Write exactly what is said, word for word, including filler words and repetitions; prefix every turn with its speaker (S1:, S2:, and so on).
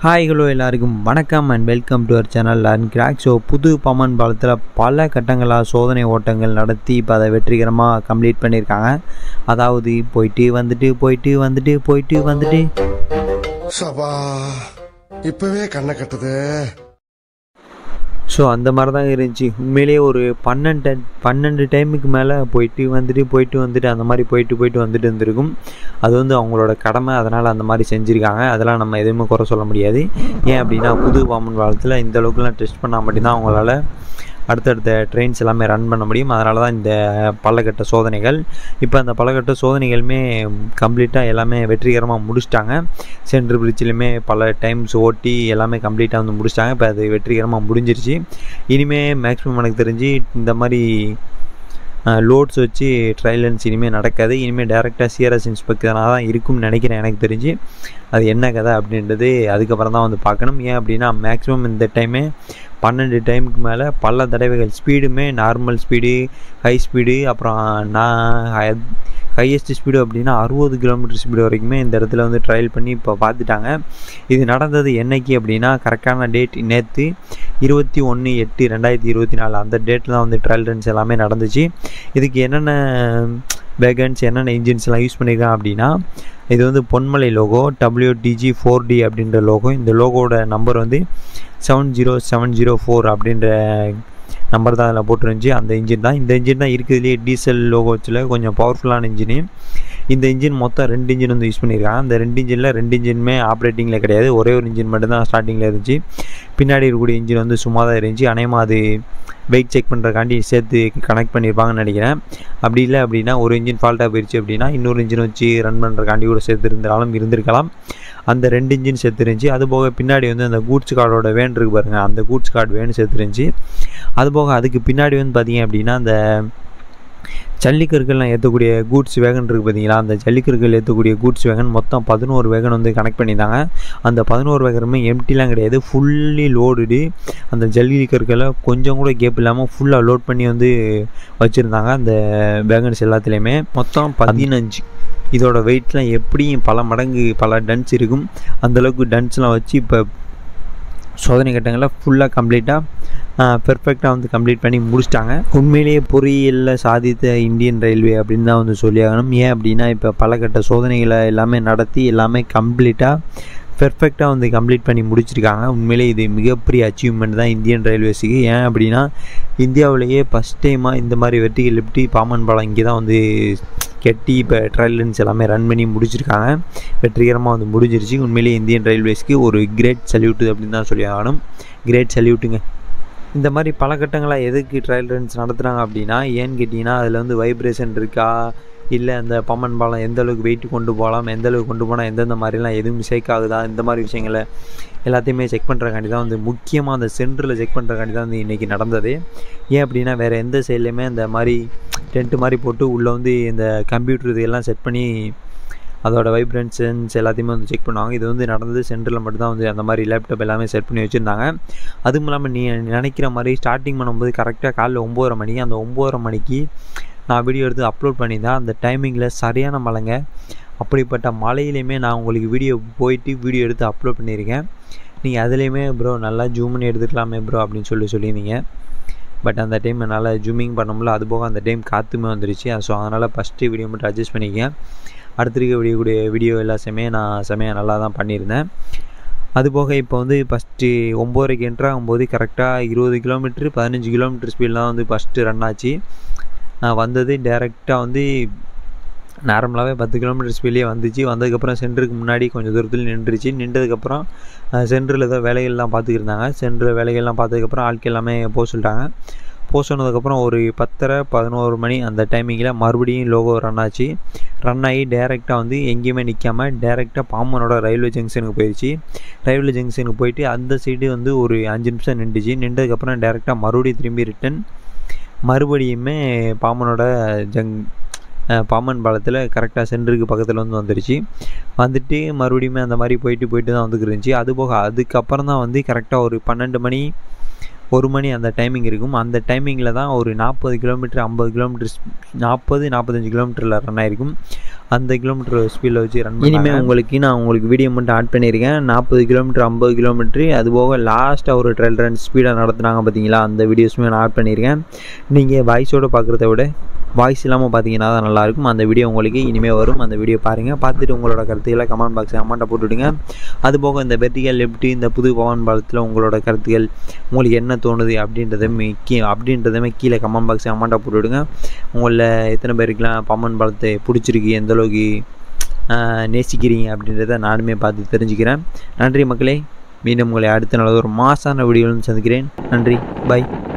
S1: Hi hello எல்லாருக்கும் வணக்கம் and welcome to our channel and crack. So புது பாம்பன் பாலத்தில் பல கட்டங்களாக சோதனை ஓட்டங்கள் நடத்தி இப்போ அதை வெற்றிகரமாக கம்ப்ளீட் பண்ணியிருக்காங்க. அதாவது போயிட்டு வந்துட்டு போயிட்டு வந்துட்டு போயிட்டு வந்துட்டு
S2: சபா இப்போவே கண்ணை கட்டுது.
S1: ஸோ அந்த மாதிரி தான் இருந்துச்சு. உண்மையிலேயே ஒரு பன்னெண்டு பன்னெண்டு டைமுக்கு மேலே போயிட்டு வந்துட்டு போயிட்டு வந்துட்டு அந்த மாதிரி போயிட்டு போயிட்டு வந்துட்டு இருந்திருக்கும். அது வந்து அவங்களோட கடமை, அதனால் அந்த மாதிரி செஞ்சுருக்காங்க. அதெல்லாம் நம்ம எதுவுமே குறை சொல்ல முடியாது. ஏன் அப்படின்னா புது பாம்பன் பாலத்தில் இந்த அளவுக்குலாம் டெஸ்ட் பண்ணால் மட்டும்தான் அவங்களால அடுத்தடுத்த ட்ரெயின்ஸ் எல்லாமே ரன் பண்ண முடியும். அதனால தான் இந்த பலகட்ட சோதனைகள். இப்போ அந்த பலகட்ட சோதனைகளுமே கம்ப்ளீட்டாக எல்லாமே வெற்றிகரமாக முடிச்சிட்டாங்க. சென்ட்ரல் பிரிட்ஜிலுமே பல டைம்ஸ் ஓட்டி எல்லாமே கம்ப்ளீட்டாக வந்து முடிச்சிட்டாங்க. இப்போ அது வெற்றிகரமாக முடிஞ்சிருச்சு. இனிமேல் மேக்ஸிமம் எனக்கு தெரிஞ்சு இந்த மாதிரி லோட்ஸ் வச்சு ட்ரையலன்ஸ் இனிமேல் நடக்காது. இனிமேல் டேரெக்டாக சிஆர்எஸ் இன்ஸ்பெக்டராக தான் இருக்கும்னு நினைக்கிறேன். எனக்கு தெரிஞ்சு அது என்ன கதை அப்படின்றது அதுக்கப்புறம் தான் வந்து பார்க்கணும். ஏன் அப்படின்னா மேக்ஸிமம் இந்த டைமே பன்னெண்டு டைமுக்கு மேலே பல தடவைகள் ஸ்பீடுமே நார்மல் ஸ்பீடு, ஹை ஸ்பீடு, அப்புறம் நான் ஹையஸ்ட் ஸ்பீடு அப்படின்னா அறுபது கிலோமீட்டர் ஸ்பீடு வரைக்குமே இந்த இடத்துல வந்து ட்ரையல் பண்ணி இப்போ பார்த்துட்டாங்க. இது நடந்தது என்னைக்கு அப்படின்னா கரெக்டான டேட் நேற்று இருபத்தி ஒன்று எட்டு ரெண்டாயிரத்தி இருபத்தி நாலு அந்த டேட்டில் தான் வந்து ட்ரையல் ரன்ஸ் எல்லாமே நடந்துச்சு. இதுக்கு என்னென்ன வேகன்ஸ் என்னென்ன இன்ஜின்ஸ்லாம் யூஸ் பண்ணியிருக்காங்க அப்படின்னா இது வந்து Ponmalai loco WDG four D அப்படின்ற லோகோ. இந்த லோகோட நம்பர் வந்து seven zero seven zero four அப்படின்ற நம்பர் தான் அதில் போட்டுருந்துச்சு. அந்த இன்ஜின் தான் இந்த இன்ஜின் தான் இருக்கிறதுலேயே டீசல் லோகோச்சில் கொஞ்சம் பவர்ஃபுல்லான இன்ஜினு. இந்த இன்ஜின் மொத்தம் ரெண்டு இன்ஜின் வந்து யூஸ் பண்ணியிருக்காங்க. அந்த ரெண்டு இன்ஜினில் ரெண்டு இன்ஜினுமே ஆப்ரேட்டிங்கில் கிடையாது. ஒரே ஒரு இன்ஜின் மட்டும்தான் ஸ்டார்டிங்கில் இருந்துச்சு. பின்னாடி இருக்கக்கூடிய இன்ஜின் வந்து சும்மா தான் இருந்துச்சு. அநேகமாக அது வெயிட் செக் பண்ணுறக்காண்டி சேர்த்து கனெக்ட் பண்ணியிருப்பாங்கன்னு நினைக்கிறேன். அப்படி இல்லை அப்படின்னா ஒரு இன்ஜின் ஃபால்ட்டாக போயிடுச்சு அப்படின்னா இன்னொரு இன்ஜின் வச்சு ரன் பண்ணுறக்காண்டி கூட சேர்த்து இருந்தாலும் இருந்திருக்கலாம். அந்த ரெண்டு இன்ஜின் சேர்த்துருந்துச்சு. அதுபோக பின்னாடி வந்து அந்த கூட்ஸ் கார்டோட வேன் இருக்குது பாருங்கள், அந்த கூட்ஸ் கார்டு வேன் சேர்த்துருந்துச்சு. அதுபோக அதுக்கு பின்னாடி வந்து பார்த்திங்க அப்படின்னா அந்த ஜல்லிக்கற்கள்லாம் ஏற்றக்கூடிய கூட்ஸ் வேகன் இருக்குது பார்த்தீங்களா, அந்த ஜல்லிக்கற்கள் ஏற்றக்கூடிய கூட்ஸ் வேகன் மொத்தம் பதினோரு வேகன் வந்து கனெக்ட் பண்ணியிருந்தாங்க. அந்த பதினோரு வேகனுமே எம்டிலாம் கிடையாது, ஃபுல்லி லோடுடு. அந்த ஜல்லிக்கற்களை கொஞ்சம் கூட கேப் இல்லாமல் ஃபுல்லாக லோட் பண்ணி வந்து வச்சுருந்தாங்க அந்த வேகன்ஸ் எல்லாத்துலேயுமே. மொத்தம் பதினஞ்சு. இதோட வெயிட்லாம் எப்படியும் பல மடங்கு பல டன்ஸ் இருக்கும். அந்தளவுக்கு டன்ஸ்லாம் வச்சு இப்போ சோதனை கட்டங்களில் ஃபுல்லாக கம்ப்ளீட்டாக பெர்ஃபெக்டாக வந்து கம்ப்ளீட் பண்ணி முடிச்சிட்டாங்க. உண்மையிலேயே பொறியியலில் சாதித்த இந்தியன் ரயில்வே அப்படின்னு தான் வந்து சொல்லி ஆகணும். ஏன் அப்படின்னா இப்போ பல கட்ட சோதனைகளை எல்லாமே நடத்தி எல்லாமே கம்ப்ளீட்டாக பெர்ஃபெக்டாக வந்து கம்ப்ளீட் பண்ணி முடிச்சிருக்காங்க. உண்மையிலே இது மிகப்பெரிய அச்சீவ்மெண்ட் தான் இந்தியன் ரயில்வேஸுக்கு. ஏன் அப்படின்னா இந்தியாவிலேயே ஃபஸ்ட் டைமாக இந்த மாதிரி வெர்டிகல் லிஃப்ட் பாம்பன் பாலம் இங்கே தான் வந்து கெட்டி இப்போ ட்ரையல் ரன்ஸ் எல்லாமே ரன் பண்ணி முடிச்சிருக்காங்க. வெற்றிகரமாக வந்து முடிஞ்சிருச்சு. உண்மையிலேயே இந்தியன் ரயில்வேஸ்க்கு ஒரு கிரேட் சல்யூட்டு அப்படின்னு தான் சொல்லி ஆகணும். கிரேட் சல்யூட்டுங்க. இந்த மாதிரி பல கட்டங்களாக எதுக்கு ட்ரையல் ரன்ஸ் நடத்துகிறாங்க அப்படின்னா ஏன்னு கேட்டிங்கன்னா அதில் வந்து வைப்ரேஷன் இருக்கா, இல்லை அந்த பாம்பன் பாலம் எந்த அளவுக்கு வெயிட் கொண்டு போகலாம், எந்த அளவுக்கு கொண்டு போனால் எந்தெந்த மாதிரிலாம் எதுவும் ஷேக் ஆகுதா, இந்த மாதிரி விஷயங்களை எல்லாத்தையுமே செக் பண்ணுறக்காண்டி தான் வந்து முக்கியமாக அந்த சென்டரில் செக் பண்ணுறக்காண்டி தான் வந்து இன்றைக்கி நடந்தது. ஏன் அப்படின்னா வேறு எந்த சைட்லேயுமே இந்த மாதிரி டென்ட்டு மாதிரி போட்டு உள்ளே வந்து இந்த கம்ப்யூட்டர் இதெல்லாம் செட் பண்ணி அதோட வைப்ரன்ஷன்ஸ் எல்லாத்தையுமே வந்து செக் பண்ணுவாங்க. இது வந்து நடந்தது சென்டரில் மட்டும்தான் வந்து அந்த மாதிரி லேப்டாப் எல்லாமே செட் பண்ணி வச்சுருந்தாங்க. அதுவும் இல்லாமல் நீ நினைக்கிற மாதிரி ஸ்டார்டிங் பண்ணும்போது கரெக்டாக காலைல ஒம்போதரை மணிக்கு அந்த ஒம்போதரை மணிக்கு நான் வீடியோ எடுத்து அப்லோட் பண்ணியிருந்தேன். அந்த டைமிங்கில் சரியான மழைங்க. அப்படிப்பட்ட மழையிலையுமே நான் உங்களுக்கு வீடியோ போயிட்டு வீடியோ எடுத்து அப்லோட் பண்ணியிருக்கேன். நீங்கள் அதுலேயுமே ப்ரோ நல்லா ஜூம் பண்ணி எடுத்துக்கலாமே ப்ரோ அப்படின்னு சொல்லி சொல்லியிருந்தீங்க. பட் அந்த டைம் என்னால் ஜூமிங் பண்ண முடியல. அதுபோக அந்த டைம் காற்றுமே வந்துருச்சு. ஸோ அதனால் ஃபஸ்ட்டு வீடியோ மட்டும் அட்ஜஸ்ட் பண்ணிக்கேன். அடுத்த இருக்க வீடியோ கூடிய வீடியோ எல்லாத்தையுமே நான் செமையாக நல்லா தான் பண்ணியிருந்தேன். அதுபோக இப்போ வந்து ஃபஸ்ட்டு ஒம்போதரைக்கு என்ட்ரு ஆகும்போது கரெக்டாக இருபது கிலோமீட்ரு பதினஞ்சு கிலோமீட்டர் ஸ்பீட்லாம் வந்து ஃபஸ்ட்டு ரன் ஆச்சு. வந்தது டேரெக்டாக வந்து நார்மலாகவே பத்து கிலோமீட்டர் ஸ்பீட்லேயே வந்துச்சு. வந்ததுக்கப்புறம் சென்டருக்கு முன்னாடி கொஞ்சம் தூரத்தில் நின்றுச்சு. நின்றதுக்கப்புறம் சென்டரில் ஏதோ வேலைகள்லாம் பார்த்துக்கிருந்தாங்க. சென்டரில் வேலைகள்லாம் பார்த்ததுக்கப்புறம் ஆட்கள் எல்லாமே போக சொல்லிட்டாங்க. போக சொன்னதுக்கப்புறம் ஒரு பத்தரை பதினோரு மணி அந்த டைமிங்கில் மறுபடியும் லோகோ ரன் ஆச்சு. ரன் ஆகி டேரெக்டாக வந்து எங்கேயுமே நிற்காமல் டேரெக்டாக பாம்பனோட ரயில்வே ஜங்ஷனுக்கு போயிடுச்சு. ரயில்வே ஜங்ஷனுக்கு போயிட்டு அந்த சைடு வந்து ஒரு அஞ்சு நிமிஷம் நின்றுச்சு. நின்றதுக்கப்புறம் டேரெக்டாக மறுபடியும் திரும்பி ரிட்டன் மறுபடியுமே பாம்பனோட ஜங் பாம்பன் பாலத்தில் கரெக்டாக சென்டருக்கு பக்கத்தில் வந்து வந்துருச்சு. வந்துட்டு மறுபடியுமே அந்த மாதிரி போயிட்டு போயிட்டு தான் வந்துருந்துச்சு. அதுபோக அதுக்கப்புறம் தான் வந்து கரெக்டாக ஒரு பன்னெண்டு மணி ஒரு மணி அந்த டைமிங் இருக்கும். அந்த டைமிங்கில் தான் ஒரு நாற்பது கிலோமீட்டர் ஐம்பது கிலோமீட்டர் நாற்பது நாற்பத்தஞ்சு கிலோமீட்டரில் ரன் ஆகிருக்கும். அந்த கிலோமீட்டர் ஸ்பீடில் வச்சு ரன் இனிமேல் உங்களுக்கு நான் உங்களுக்கு வீடியோ மட்டும் ஆட் பண்ணியிருக்கேன். நாற்பது கிலோமீட்டர் ஐம்பது கிலோமீட்டரு அதுபோக லாஸ்ட்டாக ஒரு ட்ரெயில் ரன் ஸ்பீடாக நடத்துனாங்க பார்த்தீங்களா, அந்த வீடியோஸுமே நான் ஆட் பண்ணியிருக்கேன். நீங்கள் வாய்ஸோடு பார்க்குறத விட வாய்ஸ் இல்லாமல் பார்த்தீங்கன்னா தான் நல்லாயிருக்கும். அந்த வீடியோ உங்களுக்கு இனிமேல் வரும். அந்த வீடியோ பாருங்கள். பார்த்துட்டு உங்களோட கருத்துக்களை கமெண்ட் பாக்ஸில் கமெண்ட்டை போட்டுவிடுங்க. அதுபோக இந்த வெர்டிகல் லிஃப்ட் இந்த புது பவன் பாலத்தில் உங்களோட கருத்துக்கள் உங்களுக்கு என்ன தோணுது அப்படின்றதுமே கீ அப்படின்றதுமே கீழே கமெண்ட் பாக்ஸில் கமெண்ட்டாக போட்டுவிடுங்க. உங்களில் எத்தனை பேருக்குலாம் பவன் பாலத்தை பிடிச்சிருக்கு, எந்தளவுக்கு நேசிக்கிறீங்க அப்படின்றத நானுமே பார்த்து தெரிஞ்சுக்கிறேன். நன்றி மக்களே. மீண்டும் உங்களை அடுத்த நாள் ஒரு மாசான வீடியோவில் சந்திக்கிறேன். நன்றி, பாய்.